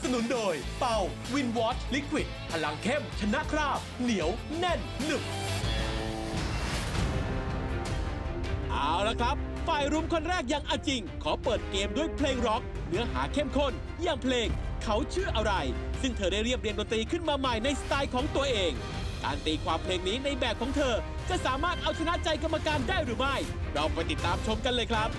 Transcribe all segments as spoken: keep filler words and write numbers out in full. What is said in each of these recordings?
นุนโดยเป่าวินวอชลิควิดพลังเข้มชนะคราบเหนียวแน่นหนึบเอาละครับฝ่ายรุมคนแรกอย่างอาจิงขอเปิดเกมด้วยเพลงร็อกเนื้อหาเข้มข้นอย่างเพลงเขาชื่ออะไรซึ่งเธอได้เรียบเรียงดนตรีขึ้นมาใหม่ในสไตล์ของตัวเองการตีความเพลงนี้ในแบบของเธอจะสามารถเอาชนะใจกรรมการได้หรือไม่เราไปติดตามชมกันเลยครับ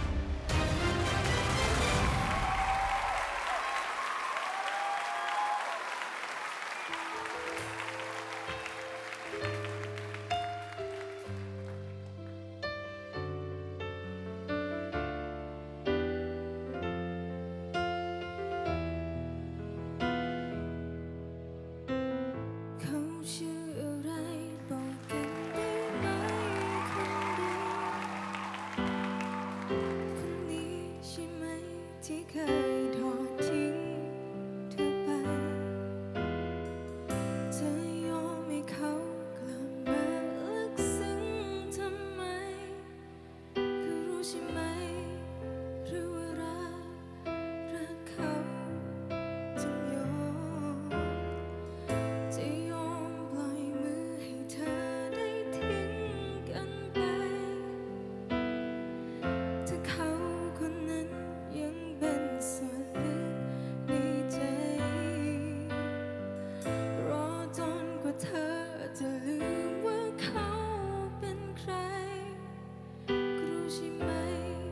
จะลืมว่าเขาเป็นใครก็รู้ใช่ไหม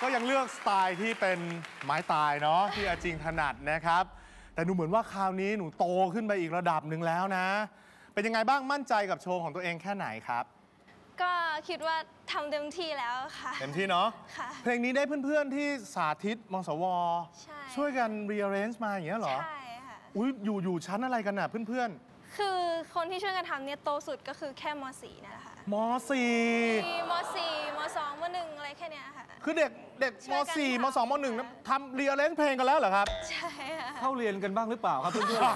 ก็ยังเลือกสไตล์ที่เป็นไม้ตายเนาะที่อาจิงถนัดนะครับแต่หนูเหมือนว่าคราวนี้หนูโตขึ้นไปอีกระดับหนึ่งแล้วนะ เป็นยังไงบ้างมั่นใจกับโชว์ของตัวเองแค่ไหนครับก็คิดว่าทำเต็มที่แล้วค่ะเต็มที่เนาะค่ะเพลงนี้ได้เพื่อนๆที่สาธิตมสวใช่ช่วยกัน rearrange มาอย่างเงี้ยเหรอใช่ค่ะอุ้ยอยู่อยู่ชั้นอะไรกันน่ะเพื่อนคือคนที่ช่วยกันทำเนี่ยโตสุดก็คือแค่ม .สี่ นั่นแหละค่ะๆมสี่มีม .สี่ ม สอง ม หนึ่ง อะไรแค่เนี้ยค่ะคือเด็กเด็กช่มวยกันสี่ทำมสองมหนึ่งทำ rearrange เพลงกันแล้วเหรอครับใช่ค่ะเข้าเรียนกันบ้างหรือเปล่าครับเพื่อน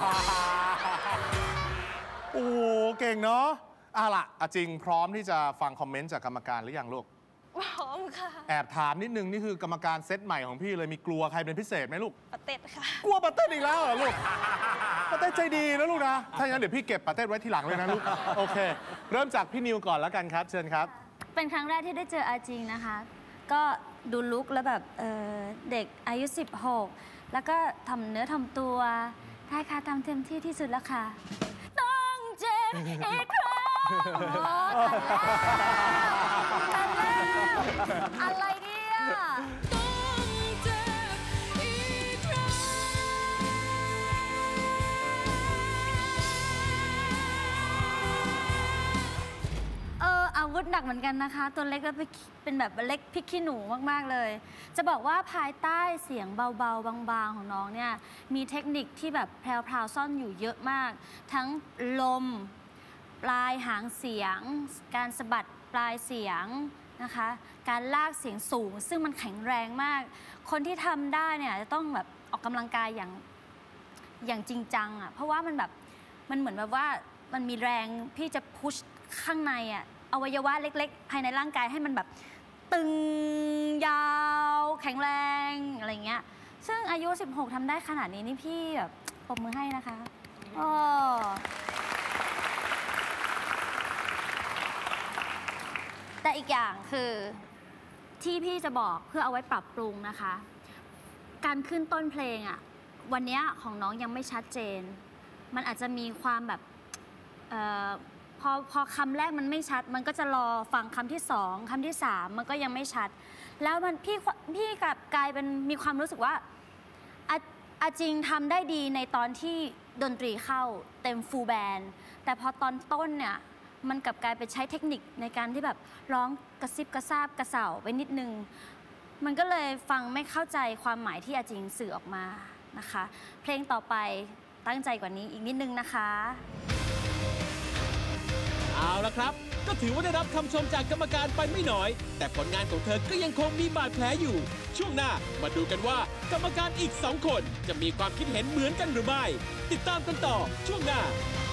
โอ้โหเก่งเนาะอ่ะล่ะอาจริงพร้อมที่จะฟังคอมเมนต์จากกรรมการหรือยังลูกพร้อมค่ะแอบถามนิดนึง นี่คือกรรมการเซตใหม่ของพี่เลยมีกลัวใครเป็นพิเศษไหมลูกปะเต็ดค่ะกลัวปาเต้นอีกแล้วเหรอลูกปาเต้นใจดีนะลูกนะ ถ้าอย่างนั้นเดี๋ยวพี่เก็บปาเต้นไว้ทีหลังเลยนะลูก โอเค เริ่มจากพี่นิวก่อนแล้วกันครับ เชิญครับเป็นครั้งแรกที่ได้เจออาจริงนะคะ ก็ดูลุคแล้วแบบเอ่อเด็กอายุ สิบหก แล้วก็ทำเนื้อทำตัวได้ค่ะทำเต็มที่ที่สุดแล้วค่ะ ต้องเจ็บอีกครั้งโอ้ตายแล้วตายแล้วอะไรเนี่ยต้องเจ็บอีกครั้ง เอออาวุธหนักเหมือนกันนะคะ ตัวเล็กแล้วเป็นแบบเล็กพริกขี้หนูมากๆเลย จะบอกว่าภายใต้เสียงเบาๆบางๆของน้องเนี่ยมีเทคนิคที่แบบแพรวๆซ่อนอยู่เยอะมาก ทั้งลมปลายหางเสียง การสะบัดปลายเสียงนะคะการลากเสียงสูง ซึ่งมันแข็งแรงมาก คนที่ทำได้เนี่ยจะต้องแบบออกกำลังกายอย่างอย่างจริงจังอ่ะเพราะว่ามันแบบมันเหมือนแบบว่ามันมีแรงที่จะพุชข้างในอ่ะอวัยวะเล็กๆ ภายในร่างกายให้มันแบบตึงยาวแข็งแรงอะไรเงี้ยซึ่งอายุ สิบหก ทำได้ขนาดนี้นี่พี่แบบปรบมือให้นะคะโอ้แต่อีกอย่างคือที่พี่จะบอกเพื่อเอาไว้ปรับปรุงนะคะ การขึ้นต้นเพลงอ่ะวันนี้ของน้องยังไม่ชัดเจน มันอาจจะมีความแบบเอ่อพอพอคำแรกมันไม่ชัด มันก็จะรอฟังคำที่สองคำที่สามมันก็ยังไม่ชัด แล้วมันพี่พี่กลับกลายเป็นมีความรู้สึกว่าอาอาจริงทำได้ดีในตอนที่ดนตรีเข้าเต็มฟูลแบนด์แต่พอตอนต้นเนี่ยมันกลับกลายเป็นใช้เทคนิคในการที่แบบร้องกระซิบกระซาบกระเสาไปนิดนึงมันก็เลยฟังไม่เข้าใจความหมายที่อาจริงสื่อออกมานะคะ เพลงต่อไปตั้งใจกว่านี้อีกนิดนึงนะคะเอาละครับ ก็ถือว่าได้รับคำชมจากกรรมการไปไม่น้อย แต่ผลงานของเธอก็ยังคงมีบาดแผลอยู่ ช่วงหน้ามาดูกันว่ากรรมการอีกสองคนจะมีความคิดเห็นเหมือนกันหรือไม่ ติดตามกันต่อช่วงหน้า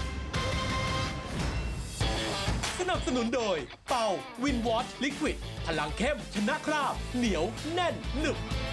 สนับสนุนโดยเป่าวินวอชลิควิดพลังเข้มชนะคราบเหนียวแน่นหนึบ